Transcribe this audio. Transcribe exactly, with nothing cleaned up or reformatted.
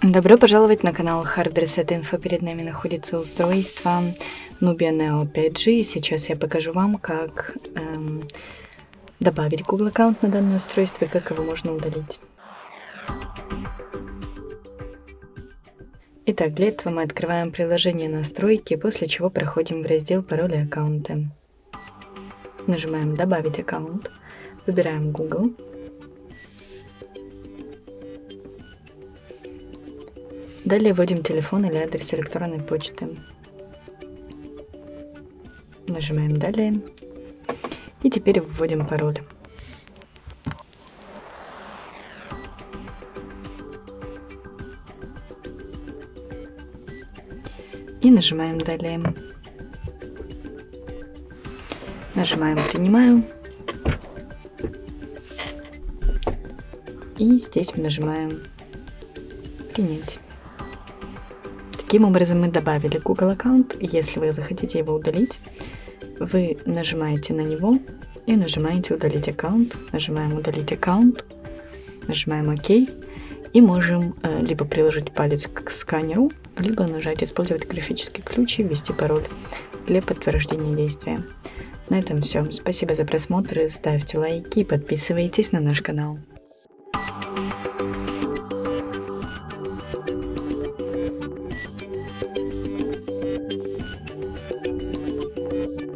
Добро пожаловать на канал Hard Reset Info. Перед нами находится устройство Nubia Neo пять джи. И сейчас я покажу вам, как эм, добавить Google аккаунт на данное устройство и как его можно удалить. Итак, для этого мы открываем приложение настройки, после чего проходим в раздел пароли и аккаунты. Нажимаем «Добавить аккаунт», выбираем Google. Далее вводим телефон или адрес электронной почты. Нажимаем «Далее». И теперь вводим пароль. И нажимаем «Далее». Нажимаем «Принимаю». И здесь мы нажимаем «Принять». Таким образом мы добавили Google аккаунт. Если вы захотите его удалить, вы нажимаете на него и нажимаете «Удалить аккаунт». Нажимаем «Удалить аккаунт», нажимаем «Ок» и можем э, либо приложить палец к сканеру, либо нажать «Использовать графический ключ» и ввести пароль для подтверждения действия. На этом все. Спасибо за просмотр, ставьте лайки и подписывайтесь на наш канал.